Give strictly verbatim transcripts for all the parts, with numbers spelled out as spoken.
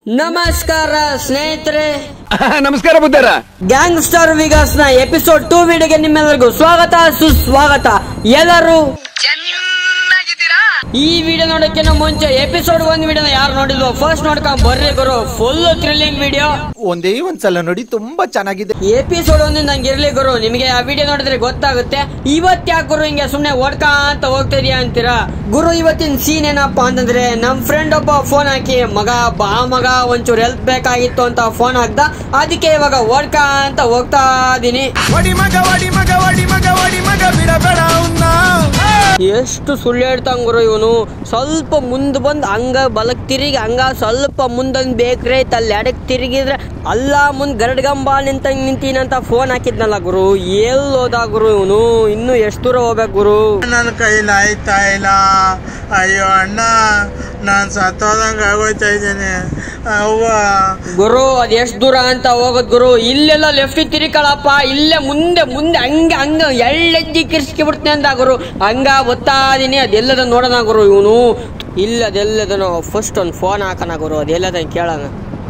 ನಮಸ್ಕಾರ ಸ್ನೇಹಿತರೆ. ನಮಸ್ಕಾರ ಬುದ್ಧರ. ಗ್ಯಾಂಗ್ಸ್ಟರ್ ವಿಗಾಸ್ ನ ಎಪಿಸೋಡ್ ಟೂ ವಿಡಿಯೋಗೆ ನಿಮ್ಮೆಲ್ಲರಿಗೂ ಸ್ವಾಗತ ಸುಸ್ವಾಗತ. ಎಲ್ಲರೂ ಈ ವಿಡಿಯೋ ನೋಡಕ್ಕಿಂತ ಮುಂಚೆ ಎಪಿಸೋಡ್ ಒಂದ್ ವಿಡಿಯೋನ ಯಾರು ನೋಡಿಲ್ವೋ ಫಸ್ಟ್ ನೋಡ್ಕೊಂಡ್ ಬರ್ರಿ ಗುರು. Full thrilling video. ಒಂದೇ ಒಂದ್ಸಲ ನೋಡಿ, ತುಂಬಾ ಚೆನ್ನಾಗಿದೆ. ಎಪಿಸೋಡ್ ಒಂದು ನಂಗೆ ಇರ್ಲಿ ಗುರು, ನಿಮಗೆ ಆ ವಿಡಿಯೋ ನೋಡಿದ್ರೆ ಗೊತ್ತಾಗುತ್ತೆ. ಇವತ್ ಯಾಕೆ ಗುರು ಹಿಂಗೆ ಸುಮ್ನೆ ಓಡ್ಕಂತ ಹೋಗ್ತಿದ್ಯಾ ಅಂತೀರಾ ಗುರು. ಇವತ್ತಿನ ಸೀನ್ ಏನಪ್ಪಾ ಅಂತಂದ್ರೆ, ನಮ್ ಫ್ರೆಂಡ್ ಒಬ್ಬ ಫೋನ್ ಹಾಕಿ ಮಗ ಬಾ ಮಗ ಒಂಚೂರು ಹೆಲ್ಪ್ ಬೇಕಾಗಿತ್ತು ಅಂತ ಫೋನ್ ಹಾಕ್ದ. ಅದಕ್ಕೆ ಇವಾಗ ಓಡ್ಕಂತ ಹೋಗ್ತಾ ಇದೀನಿ. ಎಷ್ಟು ಸುಳ್ಳು ಹೇಳ್ತಂಗ್ ಗುರು ಇವನು. ಸ್ವಲ್ಪ ಮುಂದ್ ಬಂದ್ ಹಂಗ ಬಲಕ್ ತಿರುಗಿ ಹಂಗ ಸ್ವಲ್ಪ ಮುಂದೊಂದ್ ಬೇಕ್ರೆ ಐತ್ ಅಲ್ಲಿ ಎಡಕ್ ತಿರುಗಿದ್ರೆ ಅಲ್ಲ ಮುಂದ್ ಗರಡ್ಗಂಬ ನಿಂತ ನಿಂತೀನಂತ ಫೋನ್ ಹಾಕಿದ್ನಲ್ಲ ಗುರು. ಎಲ್ಲಿ ಹೋದ ಗುರು ಇವನು? ಇನ್ನು ಎಷ್ಟು ದೂರ ಹೋಗ್ಬೇಕು ಗುರು? ನನ್ನ ಕೈಲಿ ಆಯ್ತಾ ಇಲ್ಲ. ಅಯ್ಯೋ ಅಣ್ಣ, ನಾನ್ ಸತ್ತೋದಂಗ ಆಗೋಯ್ತಾ ಇದ್ದೇನೆ ಅವ್ವ. ಗುರು ಅದ್ ಎಷ್ಟ್ ದೂರ ಅಂತ ಹೋಗೋದ್ ಗುರು? ಇಲ್ಲೆಲ್ಲ ಲೆಫ್ಟ್ ತಿರುಕಳಪ್ಪ, ಇಲ್ಲೇ ಮುಂದೆ ಮುಂದೆ ಹಂಗ ಹಂಗ ಎಳ್ಳೆಜ್ಜಿ ಕಿರ್ಸ್ಕಿ ಬಿಡ್ತೀನಿ ಅಂತ ಗುರು. ಹಂಗ ಗೊತ್ತಾ ಇದೀನಿ. ಅದೆಲ್ಲದ ನೋಡೋಣ ಗುರು ಇವನು. ಇಲ್ಲ ಅದೆಲ್ಲದನ ಫಸ್ಟ್ ಒಂದ್ ಫೋನ್ ಹಾಕೋಣ ಗುರು. ಅದೆಲ್ಲದ ಕೇಳೋಣ.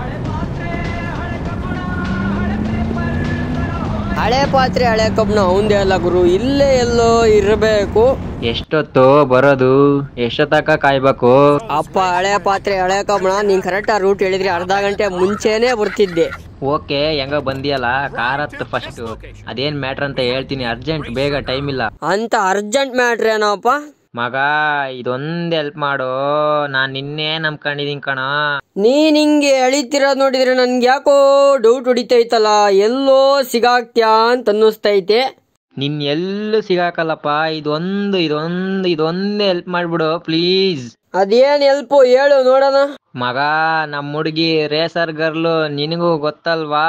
ಹಳೆ ಪಾತ್ರೆ ಹಳೆ ಕಬ್ನ ಅವಂದೇ ಅಲ್ಲ ಗುರು. ಇಲ್ಲೇ ಎಲ್ಲೋ ಇರಬೇಕು. ಎಷ್ಟೊತ್ತು ಬರೋದು? ಎಷ್ಟೊತ್ತಕ ಕಾಯ್ಬೇಕು? ಅಪ್ಪ ಹಳೆ ಪಾತ್ರೆ ಹಳೆ ಕಬ್ಣ, ನೀನ್ ಕರೆಕ್ಟ್ ಆ ರೂಟ್ ಹೇಳಿದ್ರಿ ಅರ್ಧ ಗಂಟೆ ಮುಂಚೆನೆ ಬರ್ತಿದ್ದೆ. ಓಕೆ, ಹೆಂಗ ಬಂದಿಯಲ್ಲ ಕಾರ್ ಹತ್ತು ಫಸ್ಟ್. ಅದೇನ್ ಮ್ಯಾಟ್ರ್ ಅಂತ ಹೇಳ್ತೀನಿ, ಅರ್ಜೆಂಟ್, ಬೇಗ ಟೈಮ್ ಇಲ್ಲ. ಅಂತ ಅರ್ಜೆಂಟ್ ಮ್ಯಾಟ್ರ್ ಏನಪ್ಪ? ಮಗ ಇದೊಂದ್ ಹೆಲ್ಪ್ ಮಾಡು, ನಾನ್ ನಿನ್ನೆ ನಂಬ್ಕೊಂಡಿದೀನಿ ಕಣ. ನೀನ್ ಹಿಂಗೆ ಎಳಿತಿರೋದ್ ನೋಡಿದ್ರೆ ನನ್ಗೆ ಯಾಕೋ ಡೌಟ್ ಹೊಡಿತೈತಲ್ಲ, ಎಲ್ಲೋ ಸಿಗಾಕ್ತ್ಯಾ ಅಂತ ಅನ್ನಿಸ್ತೈತೆ. ನಿನ್ ಎಲ್ಲೂ ಸಿಗಾಕಲ್ಲಪ್ಪ. ಇದೊಂದು ಇದೊಂದು ಇದೊಂದು ಹೆಲ್ಪ್ ಮಾಡ್ಬಿಡು ಪ್ಲೀಸ್. ಅದೇನ್ ಹೆಲ್ಪ್ ಹೇಳು ನೋಡೋಣ. ಮಗ ನಮ್ ಹುಡ್ಗಿ ರೇಸರ್ ಗರ್ಲು, ನಿನಗೂ ಗೊತ್ತಲ್ವಾ?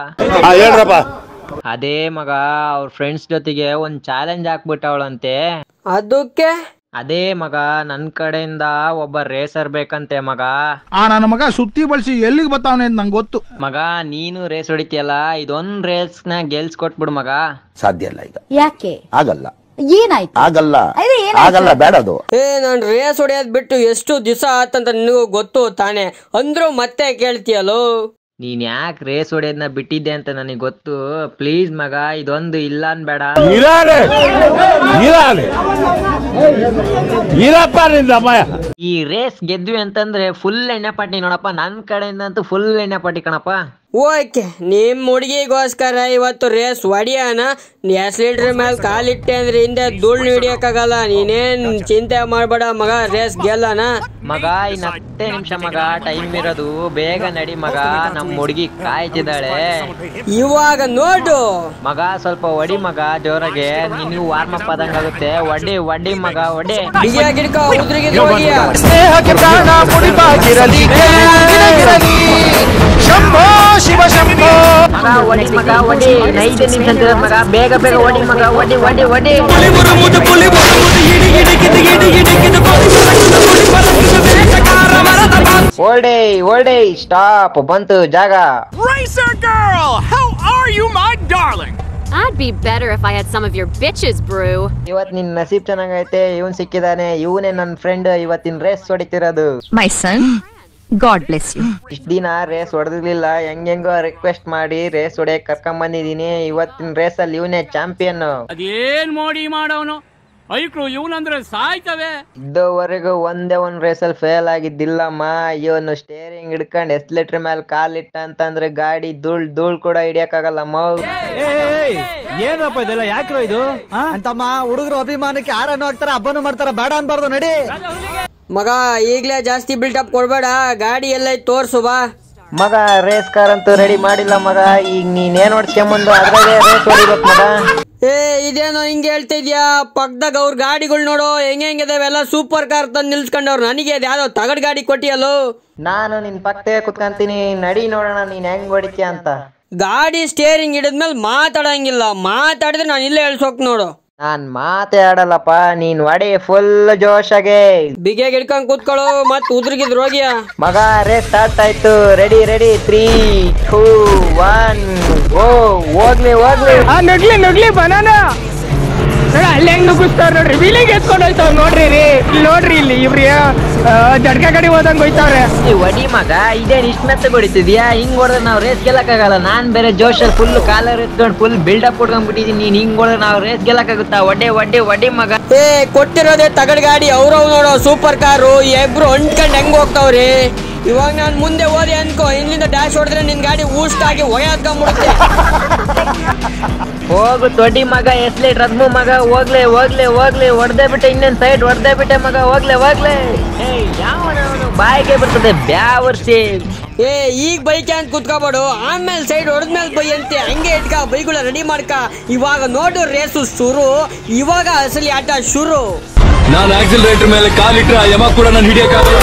ಅದೇ ಮಗ ಅವ್ರ ಫ್ರೆಂಡ್ಸ್ ಜೊತೆಗೆ ಒಂದ್ ಚಾಲೆಂಜ್ ಹಾಕ್ಬಿಟ್ಟವಳಂತೆ. ಅದಕ್ಕೆ ಅದೇ ಮಗ ನನ್ ಕಡೆಯಿಂದ ಒಬ್ಬ ರೇಸರ್ ಬೇಕಂತೆ ಮಗ. ಆ ನನ್ನ ಮಗ ಸುತ್ತಿ ಬಳಸಿ ಎಲ್ಲಿಗೆ ಬರ್ತಾವನೆ ಅಂತ ನಂಗೆ ಗೊತ್ತು. ಮಗ ನೀನು ರೇಸ್ ಹೊಡಿತೀಯಲ್ಲ, ಇದೊಂದ್ ರೇಸ್ ನ ಗೆಲ್ಸ್ ಕೊಟ್ಬಿಡು ಮಗ. ಸಾಧ್ಯ ಇಲ್ಲ ಈಗ. ಯಾಕೆ ಆಗಲ್ಲ? ಏನಾಯ್ತು? ಆಗಲ್ಲ ಆಗಲ್ಲ, ಬೇಡದು. ಏ ನಾನ್ ರೇಸ್ ಹೊಡೆಯೋದ್ ಬಿಟ್ಟು ಎಷ್ಟು ದಿವಸ ಆತಂತ ನಿನಗೂ ಗೊತ್ತು ತಾನೆ, ಅಂದ್ರೂ ಮತ್ತೆ ಕೇಳ್ತೀಯಲ್ಲೋ. ನೀನ್ ಯಾಕೆ ರೇಸ್ ಹೊಡೆಯೋದ್ನ ಬಿಟ್ಟಿದ್ದೆ ಅಂತ ನನಗೆ ಗೊತ್ತು. ಪ್ಲೀಸ್ ಮಗ ಇದೊಂದು ಇಲ್ಲ ಅನ್ಬೇಡ. ಈ ರೇಸ್ ಗೆದ್ವಿ ಅಂತಂದ್ರೆ ಫುಲ್ ಎಣ್ಣೆ ಪಾಟಿ ನೋಡಪ್ಪ. ನನ್ ಕಡೆಯಿಂದ ಅಂತೂ ಫುಲ್ ಎಣ್ಣೆ ಪಾಟಿ ಕಣಪ್ಪ. ಓಕೆ, ನಿಮ್ ಹುಡುಗಿಗೋಸ್ಕರ ಇವತ್ತು ರೇಸ್ ಹೊಡಿಯೋಣ. ಎಸ್ ಲೀಟರ್ ಮೇಲೆ ಕಾಲಿಟ್ಟೆ ಅಂದ್ರೆ ಹಿಂದೆ ಧೂಳ್ ಹಿಡಿಯಕ್ಕಾಗಲ್ಲ. ನೀನೇನ್ ಚಿಂತೆ ಮಾಡ್ಬೇಡ ಮಗ, ರೇಸ್ ಗೆಲ್ಲನ. ಮಗ ಇನ್ ಹತ್ತೇ ನಿಮಿಷ ಮಗ ಟೈಮ್ ಇರೋದು, ಬೇಗ ನಡಿ ಮಗ, ನಮ್ ಹುಡುಗಿ ಕಾಯ್ತಿದ್ದಾಳೆ. ಇವಾಗ ನೋಡು ಮಗ, ಸ್ವಲ್ಪ ಒಡಿ ಮಗ ಜೋರಾಗೆ, ನಿನ್ಗೂ ವಾರ್ಮ್ ಅಪ್ ಆದಂಗಾಗುತ್ತೆ. ಒಡಿ ಒಡಿ ಮಗ ಒಡಿ. ಬಿಗಿಯಾಗಿಡ್ಕೊ, ಉದ್ರಿಗೆ ಹೋಗಿಯ. ಸ್ನೇಹಕ್ಕೆ ಪ್ರಾಣ ಮುಡಿಪಾಗಿರಲಿ ಶಂಭೋ ಶಿವ ಶಂಭೋ. ಮಗ ಒಡಿ ಮಗ ಒಡಿ, ಐದು ನಿಮಿಷ ಅಂತ ಮಗ, ಬೇಗ ಬೇಗ ಒಡಿ ಮಗ, ಒಡಿ ಒಡಿ ಒಡಿ. ಓಲ್ಡೇ ಓಲ್ಡೇ ಸ್ಟಾಪ್, ಬಂತು ಜಾಗ. Racer girl, how are you, my darling? I'd be better if I had some of your bitches, brew. ಇವತ್ ನಿನ್ ನಸೀಬ್ ಚೆನ್ನಾಗೈತೆ, ಇವನ್ ಸಿಕ್ಕಿದಾನೆ. ಇವನೇ ನನ್ ಫ್ರೆಂಡ್ ಇವತ್ತಿನ ರೇಸ್ ಹೊಡಿತಿರೋದು. My son, God bless you. ಇಷ್ಟ ದಿನ ರೇಸ್ ಹೊಡೆದಿರ್ಲಿಲ್ಲ, ಹೆಂಗೆಂಗೋ ರಿಕ್ವೆಸ್ಟ್ ಮಾಡಿ ರೇಸ್ ಹೊಡೆಯಕ್ ಕರ್ಕೊಂಡ್ ಬಂದಿದೀನಿ. ಇವತ್ತಿನ ರೇಸ್ ಅಲ್ಲಿ ಇವನೇ ಚಾಂಪಿಯನ್. ಅದೇನ್ ಮೋಡಿ ಮಾಡೋನು ಐಕ್ಳು ಇವನಂದ್ರೆ ಸಾಯ್ತವೆ. ಇದುವರೆಗೂ ಒಂದೇ ಒಂದ್ ರೇಸ್ ಅಲ್ಲಿ ಫೇಲ್ ಆಗಿದ್ದಿಲ್ಲಮ್ಮ. ಇವನು ಸ್ಟೇರಿಂಗ್ ಹಿಡ್ಕೊಂಡ್ ಎಸ್ಲೇಟರ್ ಮೇಲೆ ಕಾಲಿಟ್ಟ ಅಂತಂದ್ರೆ ಗಾಡಿ ಧೂಳ್ ಧೂಳ್ ಕೂಡ ಹಿಡಿಯಕ್ಕಾಗಲ್ಲಮ್ಮ. ಏನಪ್ಪ ಇದೆಲ್ಲ ಯಾಕ್ರೋ ಇದು ಅಂತಮ್ಮ? ಹುಡುಗರು ಅಭಿಮಾನಕ್ಕೆ ಯಾರನ್ನು ಹಾಕ್ತಾರ, ಹಬ್ಬನು ಮಾಡ್ತಾರ, ಬೇಡ ಅನ್ಬಾರ್ದು ನಡಿ. ಮಗ ಈಗ್ಲೇ ಜಾಸ್ತಿ ಬಿಲ್ಟಪ್ ಕೊಡ್ಬೇಡ, ಗಾಡಿ ಎಲ್ಲ ತೋರ್ಸು ಬಾ. ಮಗ ರೇಸ್ ಕಾರ್ ಅಂತೂ ರೆಡಿ ಮಾಡಿಲ್ಲ ಮಗ. ಈಗ ನೀನೇನ್ ಹೊಡ್ಸ್ಕೊಂಬಂದು ಅದ್ರಾಗೆ ರೇಸ್ ಹೊಡಿಬೇಕು ಮಗ. ಏ ಇದೇನೋ ಹಿಂಗೆ ಹೇಳ್ತಿದ್ಯಾ? ಪಕ್ಕದಾಗ ಅವ್ರ ಗಾಡಿಗಳು ನೋಡೋ ಹೆಂಗ್ ಹೆಂಗಿದಾವೆ, ಎಲ್ಲ ಸೂಪರ್ ಕಾರ್ ತಂದು ನಿಲ್ಸ್ಕೊಂಡವ್ರು. ನನಗೆ ಅದು ಯಾವ್ದೋ ತಗಡ್ ಗಾಡಿ ಕೊಟ್ಟಿಯಲ್ಲೋ. ನಾನು ನಿನ್ ಪಕ್ಕದೇ ಕುತ್ಕೊಂತೀನಿ, ನಡಿ ನೋಡೋಣ ನೀನ್ ಹೆಂಗ್ ಹೊಡಿತೀಯ ಅಂತ. ಗಾಡಿ ಸ್ಟೇರಿಂಗ್ ಹಿಡಿದ್ಮೇಲೆ ಮಾತಾಡಂಗಿಲ್ಲ, ಮಾತಾಡಿದ್ರೆ ನಾನು ಇಲ್ಲೇ ಹೇಳ್ಸೋಕ್ ನೋಡು. ನಾನ್ ಮಾತೇ ಆಡಲ್ಲಪ್ಪ, ನೀನ್ ಒಡಿ ಫುಲ್ ಜೋಶಾಗೆ. ಬಿಗೆ ಹಿಡ್ಕೊಂಡ್ ಕೂತ್ಕೊಳ್ಳೋ, ಮತ್ ಉದ್ರಿಗಿದ್ ರೋಗಿಯ. ಮಗ ರೇಸ್ ಸ್ಟಾರ್ಟ್ ಆಯ್ತು. Ready ready, three two one ಓ. ಹೋಗ್ಲಿ ಹೋಗ್ಲಿ ನುಗ್ಲಿ ನುಗ್ಲಿ ಬನಾನ. ಅಲ್ಲಿ ಹೆಂಗ್ ನುಗ್ಗಿಸ್ತಾರ ನೋಡ್ರಿ ವೀಲಿಂಗ್ ಎತ್ಕೊಂಡು ಹೋಯ್ತಾವ್ ನೋಡ್ರಿ ರೀ ಇಲ್ಲಿ ನೋಡ್ರಿ ಇಲ್ಲಿ ಇವ್ರಿ ಜಡ್ಕ ಕಡೆ ಹೋದಂಗ್ ಹೋಯ್ತಾವ್ರೆ. ಒಡಿ ಮಗ ಇದೇನ್ ಇಷ್ಟ ಮೆತ್ತ ಹೊಡಿತಿದ್ಯಾ? ಹಿಂಗ್ ಹೊಡೆದ್ರೆ ನಾವ್ ರೇಸ್ ಗೆಲ್ಲಕ್ಕಾಗಲ್ಲ. ನಾನ್ ಬೇರೆ ಜೋಶಲ್ಲಿ ಫುಲ್ ಕಾಲರ್ ಎತ್ಕೊಂಡು ಫುಲ್ ಬಿಲ್ಡಪ್ ಕೊಡ್ಕೊಂಡ್ಬಿಟ್ಟಿದೀನಿ. ನೀನ್ ಹಿಂಗ್ ಹೊಡೆದ್ರೆ ನಾವ್ ರೇಸ್ ಗೆಲ್ಲಕ್ಕಾಗುತ್ತಾ? ಒಡ್ಡೆ ಒಡ್ಡೆ ಒಡಿ ಮಗ. ಏ ಕೊಟ್ಟಿರೋದೇ ತಗಡ್ ಗಾಡಿ, ಅವ್ರವ್ ನೋಡೋ ಸೂಪರ್ ಕಾರು, ಇಬ್ರು ಹೊಂಟ್ಕೊಂಡ್ ಹೆಂಗ್ ಹೋಗ್ತಾವ್ರಿ. ಇವಾಗ ನಾನ್ ಮುಂದೆ ಹೋದೆ ಅನ್ಕೋ, ಇಲ್ಲಿಂದ ಡ್ಯಾಶ್ ಹೊಡೆದ್ರೆ ನಿನ್ ಗಾಡಿ ಊಷ್ಟಾಗಿ ಒಯ್ಯಾದ್ಕೊಂಡ್ಬಿಡುತ್ತೆ. ಹೋಗು ತೊಡಿ ಮಗ, ಎಸ್ಲಿ ರದ್ಮು ಮಗ, ಹೋಗ್ಲೆ ಹೋಗ್ಲೆ ಹೋಗ್ಲೆ ಹೊಡ್ದೆ ಬಿಟ್ಟೆ ಇನ್ನೇನ್ ಸೈಡ್ ಹೊಡ್ದೆ ಬಿಟ್ಟೆ ಮಗ, ಹೋಗ್ಲೆ ಹೋಗ್ಲೆ. ಏ ಯಾವನವನು ಬಾಯಿಗೆ ಬರ್ತದೆ ಬ್ಯಾವರ್ಸಿ. ಏ ಈಗ ಬೈಕ್ ಅಂತ ಕುತ್ಕೋಬೇಡು, ಆಮೇಲೆ ಸೈಡ್ ಹೊಡೆದ್ಮೇಲೆ ಬೈ ಅಂತೆ. ಹಂಗೆ ಇಟ್ಕ ಬೈಗಳ ರೆಡಿ ಮಾಡ್ಕ. ಇವಾಗ ನೋಡು ರೇಸು ಶುರು, ಇವಾಗ ಅಸಲಿ ಆಟ ಶುರು. ನಾನು ಆಕ್ಸಿಲರೇಟರ್ ಮೇಲೆ ಕಾಲಿಟ್ರೆ ಆ ಯಮ ಕೂಡ ನಾನು ಹಿಡಿಯಕ್ಕಾಗಲ್ಲ.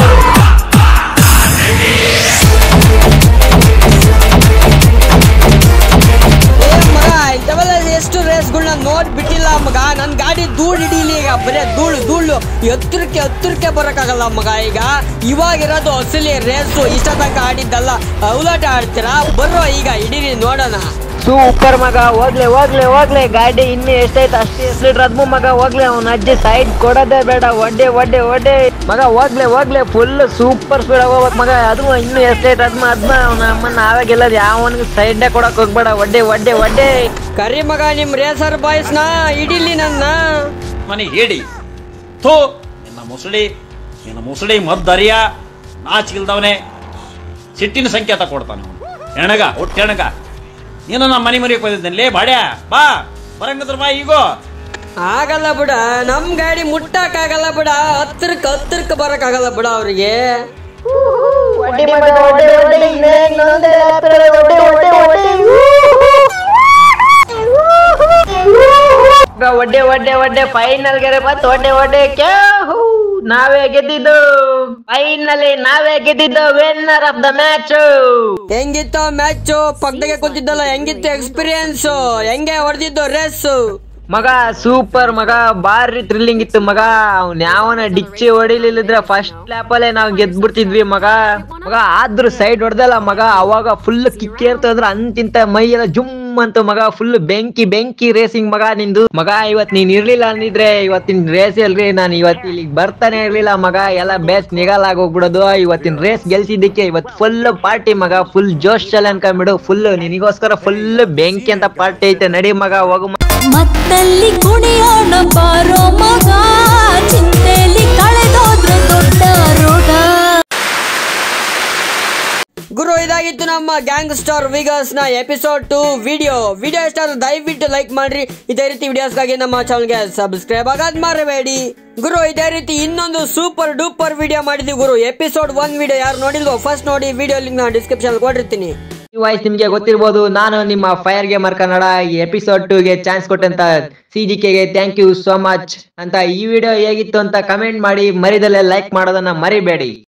ಎಷ್ಟು ರೇಸ್ಗಳನ್ನ ನೋಡ್ ಬಿಟ್ಟಿಲ್ಲ ಮಗ. ನನ್ ಗಾಡಿ ಧೂಳ್ ಹಿಡೀಲಿ ಈಗ, ಬರೇ ಧೂಳು ಧೂಳು ಎತ್ತರಕ್ಕೆ ಹತ್ತರಕ್ಕೆ ಬರಕ್ಕಾಗಲ್ಲ ಮಗ. ಈಗ ಇವಾಗಿರೋದು ಅಸಲಿ ರೇಸು, ಇಷ್ಟ ತನಕ ಆಡಿದ್ದಲ್ಲ. ಅವಲಾಟ ಆಡ್ತೀರಾ? ಬರ್ರೋ ಈಗ ಹಿಡೀರಿ ನೋಡೋಣ. ಸೂಪರ್ ಮಗ, ಹೋಗ್ಲೆ ಹೋಗ್ಲೆ ಹೋಗ್ಲೆ. ಗಾಡಿ ಇನ್ನು ಎಷ್ಟೈತೆ ಅಷ್ಟೇ ಎಸ್ಲಿಟ್ ರದ್ಮು ಮಗ, ಹೋಗ್ಲೆ. ಅವ್ನ ಅಜ್ಜಿ ಸೈಡ್ ಕೊಡೋದೇ ಬೇಡ, ಒಡ್ಡೆ ಒಡ್ಡೆ ಒಡ್ಡೆ ಮಗ, ಹೋಗ್ಲೆ ಹೋಗ್ಲೆ. ಫುಲ್ ಸೂಪರ್ ಸ್ಪೀಡ್ ಹೋಗ್ಬೇಕು ಮಗ. ಅದು ಇನ್ನು ಎಸ್ಲೇಟ್ ಅದ್ಮ ಅದ್ಮ ಅವ್ನ ಅಮ್ಮನ ಆವಾಗೆಲ್ಲದು ಯಾವನಿಗೆ ಸೈಡ್ನೇ ಕೊಡಕ್ ಹೋಗ್ಬೇಡ, ಒಡ್ಡೆ ಒಡ್ಡೆ ಒಡ್ಡೆ. ಕರಿ ಮಗ ನಿಮ್ ರೇಸರ್ ಬಾಯ್ಸ್ ನ ಹಿಡಿಲಿ ನನ್ನ ಮನೆ ಹೇಳಿ. ಥೋ ನಿನ್ನ ಮುಸುಳಿ, ನಿನ್ನ ಮುಸುಳಿ ಮದ್ದರಿಯ ನಾಚಿಲ್ದವನೇ. ಸಿಟ್ಟಿನ ಸಂಕೇತ ಕೊಡ್ತಾನೆ ಹೆಣಗ, ಒಟ್ಟು ಹೆಣಗ. ನೀನು ನಮ್ಮ ಮನೆ ಮರಿಯಕ್ಕೆ ಬಂದಿದ್ದೇನೆ ಬಾಡ್ಯಾ, ಬಾ ಬರಂಗದ್ರ ಬಾ. ಈಗೋ ಆಗಲ್ಲ ಬಿಡ, ನಮ್ ಗಾಡಿ ಮುಟ್ಟಕ್ ಆಗಲ್ಲ ಬಿಡ, ಹತ್ರಕ್ ಹತ್ರಕ್ ಬರಕ್ ಆಗಲ್ಲ ಬಿಡ ಅವ್ರಿಗೆ. ಒಡ್ಡೆ ಒಡ್ಡೆ ಒಡ್ಡೆ ಫೈನಲ್ ಗೆರೆ ಬಂತು. ಒಡ್ಡೆ ಒಡ್ಡೆ ಕ್ಯಾಹೂ, ನಾವೇ ಗೆದ್ದಿದ್ದು. ಫೈನಲಿ ನಾವೇ ಗೆದ್ದಿದ್ದು, ವಿನ್ನರ್ ಆಫ್ ದ ಮ್ಯಾಚ್. ಹೆಂಗಿತ್ತು ಮ್ಯಾಚ್? ಪಕ್ಕದಾಗೆ ಕೂತಿದ್ದಲ್ಲ, ಹೆಂಗಿತ್ತು ಎಕ್ಸ್ಪೀರಿಯನ್ಸ್? ಹೆಂಗೆ ಹೊಡೆದಿದ್ದು ರೇಸ್ ಮಗ? ಸೂಪರ್ ಮಗ, ಬಾರಿ ಥ್ರಿಲ್ಲಿಂಗ್ ಇತ್ತು ಮಗ. ಅವ್ನ್ ಯಾವನ ಡಿಚ್ಚಿ ಹೊಡಿಲಿಲ್ಲದ್ರೆ ಫಸ್ಟ್ ಲ್ಯಾಪ್ ಅಲ್ಲೇ ನಾವ್ ಗೆದ್ಬಿಡ್ತಿದ್ವಿ ಮಗ. ಮಗ ಆದ್ರೂ ಸೈಡ್ ಹೊಡೆದಲ್ಲ ಮಗ, ಅವಾಗ ಫುಲ್ ಕಿಕ್ ಏರ್ತಂದ್ರ ಅಂತಿಂತ ಮೈ ಎಲ್ಲ ಜುಮ್ ಅಂತ ಮಗ. ಫುಲ್ ಬೆಂಕಿ ಬೆಂಕಿ ರೇಸಿಂಗ್ ಮಗ ನಿಂದು ಮಗ. ಇವತ್ ನೀನ್ ಇರ್ಲಿಲ್ಲ ಅಂದಿದ್ರೆ ಇವತ್ತಿನ ರೇಸ್ ಅಲ್ರಿ ನಾನು ಇವತ್ತು ಇಲ್ಲಿಗೆ ಬರ್ತಾನೆ ಇರ್ಲಿಲ್ಲ ಮಗ. ಎಲ್ಲ ಬೇಸ್ ನಿಗಾಲಾಗ ಹೋಗ್ಬಿಡೋದು. ಇವತ್ತಿನ ರೇಸ್ ಗೆಲ್ಸಿದ್ದಕ್ಕೆ ಇವತ್ ಫುಲ್ ಪಾರ್ಟಿ ಮಗ. ಫುಲ್ ಜೋಶ್ ಚಲ ಅನ್ಕೊಂಡ್ಬಿಡು. ಫುಲ್ ನಿನಗೋಸ್ಕರ ಫುಲ್ ಬೆಂಕಿ ಅಂತ ಪಾರ್ಟಿ ಐತೆ. ನಡಿ ಮಗ, ಹೋಗು. ಮತ್ತಲ್ಲಿ ಕುಣಿಯೋಣ ಬಾರೋ ಮಗ, ಚಿಂತೆಯಲ್ಲಿ ಕಳೆದೋದ್ರೆ ದೊಡ್ಡ ರೋಗ. ಗುರು, ಇದಾಗಿತ್ತು ನಮ್ಮ ಗ್ಯಾಂಗ್ ಸ್ಟಾರ್ ವಿಗರ್ಸ್ ನ ಎಪಿಸೋಡ್ ಟು ವಿಡಿಯೋ. ವಿಡಿಯೋ ಇಷ್ಟ ಆದ್ರೆ ದಯವಿಟ್ಟು ಲೈಕ್ ಮಾಡ್ರಿ. ಇದೇ ರೀತಿ ವಿಡಿಯೋಸ್ಗಾಗಿ ನಮ್ಮ ಚಾನಲ್ಗೆ ಸಬ್ಸ್ಕ್ರೈಬ್ ಆಗೋದ್ ಮರಬೇಡಿ ಗುರು. ಇದೇ ರೀತಿ ಇನ್ನೊಂದು ಸೂಪರ್ ಡೂಪರ್ ವಿಡಿಯೋ ಮಾಡಿದ್ವಿ ಗುರು. ಎಪಿಸೋಡ್ ಒನ್ ವಿಡಿಯೋ ಯಾರು ನೋಡಿಲ್ವೋ ಫಸ್ಟ್ ನೋಡಿ. ವಿಡಿಯೋ ಲಿಂಕ್ ನ ಡಿಸ್ಕ್ರಿಪ್ಷನ್ ಕೊಟ್ಟಿರ್ತೀನಿ. ಈ ವಾಯ್ಸ್ ನಿಮ್ಗೆ ಗೊತ್ತಿರ್ಬೋದು, ನಾನು ನಿಮ್ಮ ಫೈರ್ ಗೇಮರ್ ಕನ್ನಡ. ಈ ಎಪಿಸೋಡ್ ಟೂ ಗೆ ಚಾನ್ಸ್ ಕೊಟ್ಟಂತ ಸಿ ಜಿ ಕೆಗೆ ಥ್ಯಾಂಕ್ ಯು ಸೋ ಮಚ್ ಅಂತ. ಈ ವಿಡಿಯೋ ಹೇಗಿತ್ತು ಅಂತ ಕಮೆಂಟ್ ಮಾಡಿ, ಮರಿದಲ್ಲೇ ಲೈಕ್ ಮಾಡೋದನ್ನ ಮರಿಬೇಡಿ.